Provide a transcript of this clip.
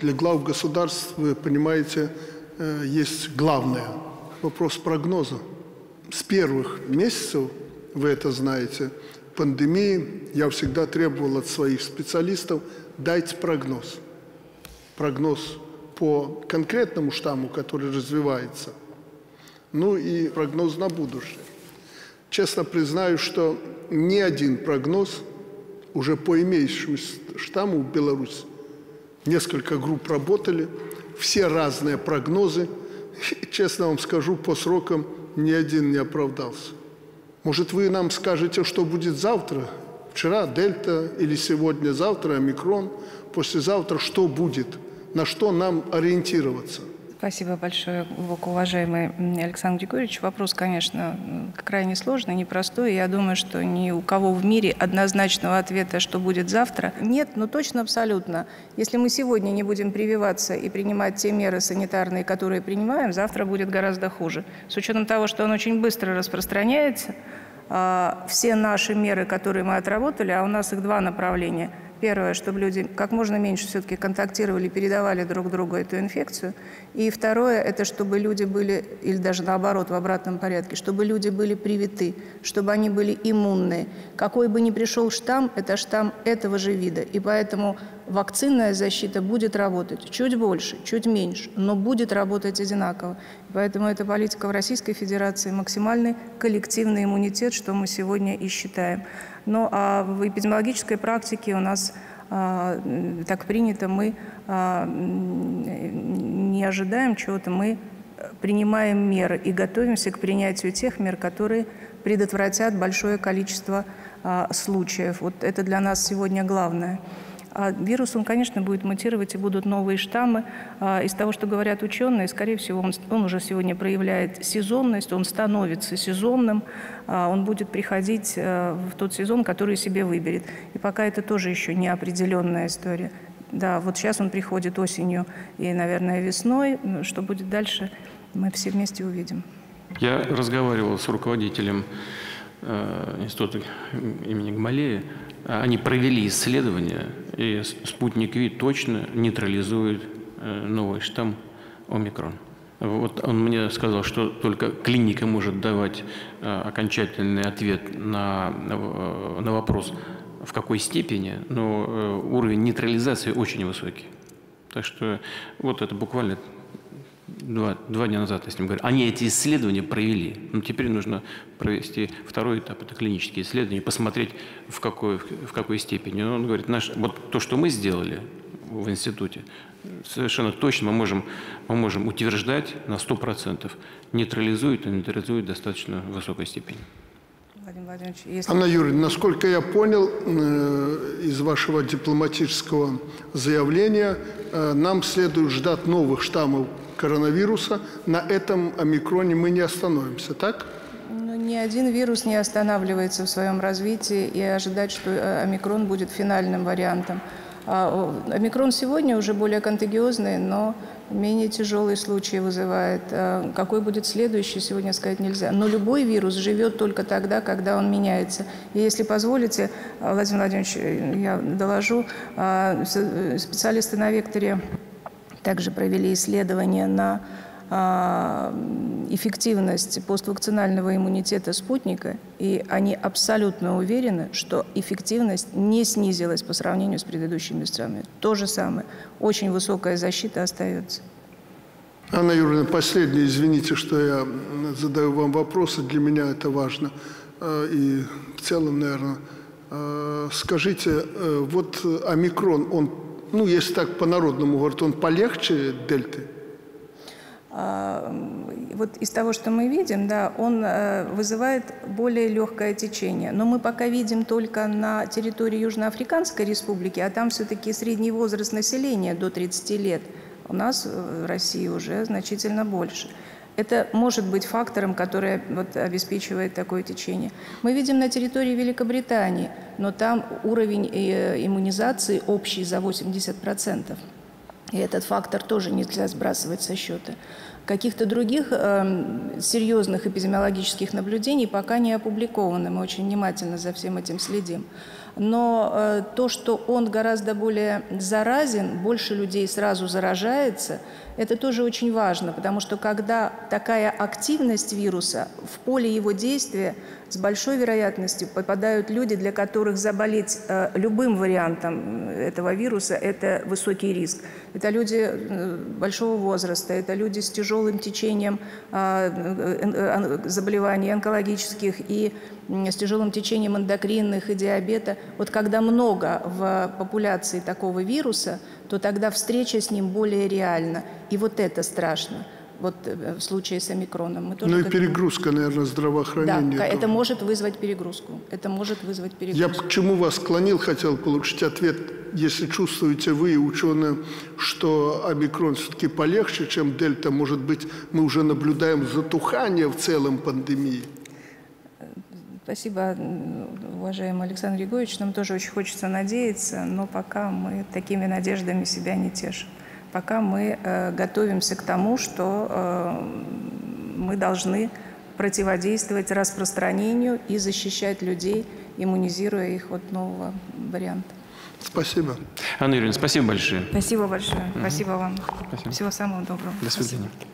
Для глав государств, вы понимаете, есть главное – вопрос прогноза. С первых месяцев, вы это знаете, пандемии, я всегда требовал от своих специалистов: дайте прогноз. Прогноз по конкретному штамму, который развивается, ну и прогноз на будущее. Честно признаю, что ни один прогноз уже по имеющемуся штамму в Беларуси, несколько групп работали, все разные прогнозы, и, честно вам скажу, по срокам ни один не оправдался. Может, вы нам скажете, что будет завтра? Вчера дельта или сегодня-завтра омикрон, послезавтра что будет? На что нам ориентироваться? Спасибо большое, глубоко уважаемый Александр Григорьевич. Вопрос, конечно, крайне сложный, непростой. Я думаю, что ни у кого в мире однозначного ответа, что будет завтра, нет, но точно абсолютно. Если мы сегодня не будем прививаться и принимать те меры санитарные, которые принимаем, завтра будет гораздо хуже. С учетом того, что он очень быстро распространяется, все наши меры, которые мы отработали, а у нас их два направления. Первое, чтобы люди как можно меньше все-таки контактировали, передавали друг другу эту инфекцию. И второе, это чтобы люди были, или даже наоборот, в обратном порядке, чтобы люди были привиты, чтобы они были иммунные. Какой бы ни пришел штамм, это штамм этого же вида. И поэтому вакцинная защита будет работать чуть больше, чуть меньше, но будет работать одинаково. Поэтому это политика в Российской Федерации, максимальный коллективный иммунитет, что мы сегодня и считаем. Ну а в эпидемиологической практике у нас так принято, мы не ожидаем чего-то, мы принимаем меры и готовимся к принятию тех мер, которые предотвратят большое количество случаев. Вот это для нас сегодня главное. А вирус, он, конечно, будет мутировать, и будут новые штаммы. Из того, что говорят ученые, скорее всего, он уже сегодня проявляет сезонность, он становится сезонным, он будет приходить в тот сезон, который себе выберет. И пока это тоже еще не определенная история. Да, вот сейчас он приходит осенью и, наверное, весной. Что будет дальше, мы все вместе увидим. Я разговаривал с руководителем института имени Гамалея. Они провели исследования, и спутник Ви точно нейтрализует новый штамм омикрон. Вот он мне сказал, что только клиника может давать окончательный ответ на вопрос, в какой степени, но уровень нейтрализации очень высокий. Так что вот это буквально два дня назад я с ним говорил. Они эти исследования провели. Но теперь нужно провести второй этап, это клинические исследования, посмотреть, в какой степени. Но он говорит, вот то, что мы сделали в институте, совершенно точно мы можем утверждать на 100%, нейтрализует и нейтрализует в достаточно высокой степени. Анна Юрьевна, насколько я понял из вашего дипломатического заявления, нам следует ждать новых штаммов коронавируса. На этом омикроне мы не остановимся, так? Ну, ни один вирус не останавливается в своем развитии, и ожидать, что омикрон будет финальным вариантом. Омикрон сегодня уже более контагиозный, но менее тяжелые случаи вызывает. Какой будет следующий, сегодня сказать нельзя. Но любой вирус живет только тогда, когда он меняется. И если позволите, Владимир Владимирович, я доложу, специалисты на «Векторе» также провели исследования на эффективность поствакцинального иммунитета спутника, и они абсолютно уверены, что эффективность не снизилась по сравнению с предыдущими странами. То же самое. Очень высокая защита остается. Анна Юрьевна, последнее, извините, что я задаю вам вопросы, для меня это важно. И в целом, наверное, скажите, вот омикрон, он, ну, если так по-народному говорить, он полегче дельты? Вот из того, что мы видим, да, он вызывает более легкое течение. Но мы пока видим только на территории Южноафриканской республики, а там все-таки средний возраст населения до 30 лет. У нас в России уже значительно больше. Это может быть фактором, который вот обеспечивает такое течение. Мы видим на территории Великобритании, но там уровень иммунизации общий за 80%. И этот фактор тоже нельзя сбрасывать со счета. Каких-то других серьезных эпидемиологических наблюдений пока не опубликовано. Мы очень внимательно за всем этим следим. Но то, что он гораздо более заразен, больше людей сразу заражается, это тоже очень важно, потому что когда такая активность вируса, в поле его действия с большой вероятностью попадают люди, для которых заболеть любым вариантом этого вируса – это высокий риск. Это люди большого возраста, это люди с тяжелым течением заболеваний онкологических и с тяжелым течением эндокринных и диабета. Вот когда много в популяции такого вируса, то тогда встреча с ним более реальна. И вот это страшно. Вот в случае с омикроном. Мы тоже ну и перегрузка, наверное, здравоохранения. Да, это может вызвать перегрузку. Это может вызвать перегрузку. Я к чему вас склонил, хотел получить ответ. Если чувствуете вы, ученые, что омикрон все-таки полегче, чем дельта, может быть, мы уже наблюдаем затухание в целом пандемии? Спасибо, уважаемый Александр Григорьевич. Нам тоже очень хочется надеяться, но пока мы такими надеждами себя не тешим. Пока мы готовимся к тому, что мы должны противодействовать распространению и защищать людей, иммунизируя их от нового варианта. Спасибо. Анна Юрьевна, спасибо большое. Спасибо большое. Спасибо вам. Спасибо. Всего самого доброго. До свидания.